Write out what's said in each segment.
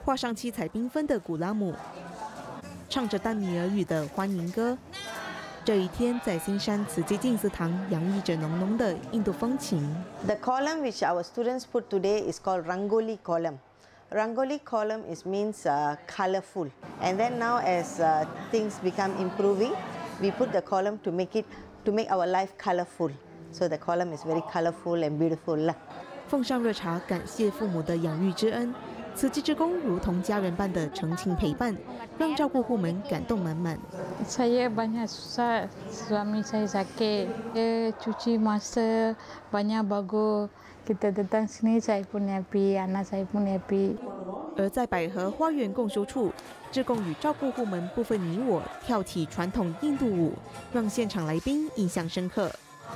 画上七彩缤纷的古拉姆，唱着淡米尔语的欢迎歌。这一天，在新山慈济净寺堂洋溢着浓浓的印度风情。 The column which our students put today is called Rangoli column. Rangoli column means colorful. And then now as things become improving, we put the column to make our life colorful. So the column is very colorful and beautiful lah. 奉上热茶，感谢父母的养育之恩。慈济志工如同家人般的诚情陪伴，让照顾户们感动满满。 Saya banyak susah, suami saya sakit, dia cuci masa banyak bagus. Kita datang sini saya pun happy, anak saya pun happy. 而在百合花园共修处，志工与照顾户们不分你我，跳起传统印度舞，让现场来宾印象深刻。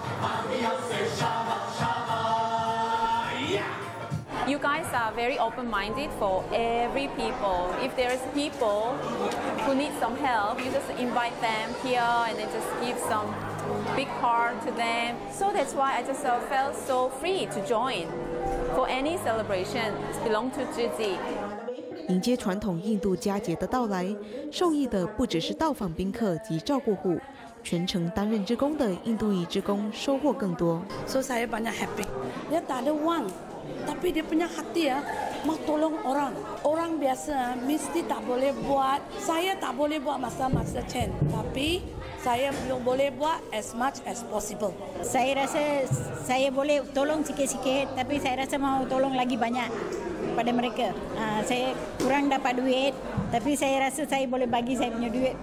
You guys are very open-minded for every people. If there's people who need some help, you just invite them here and then just give some big part to them. So that's why I just felt so free to join. For any celebration, it belongs to Zhizi. 迎接传统印度佳节的到来，受益的不只是到访宾客及照顾户，全程担任志工的印度裔志工收获更多。 So saya banyak happy. Dia tak ada wang, tapi dia punya hati mau tolong orang. Orang biasa mesti tak boleh buat. Saya tak boleh buat masa-masa Chen, tapi saya belum boleh buat as much as possible. Saya rasa saya boleh tolong sikit-sikit, tapi saya rasa mau tolong lagi banyak pada mereka. Saya kurang dapat duit, tapi saya rasa saya boleh bagi saya punya duit.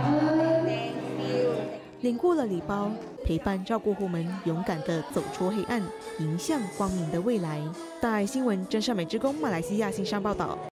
领过了礼包，陪伴照顾户们勇敢地走出黑暗，迎向光明的未来。大爱新闻真善美志工马来西亚新商报道。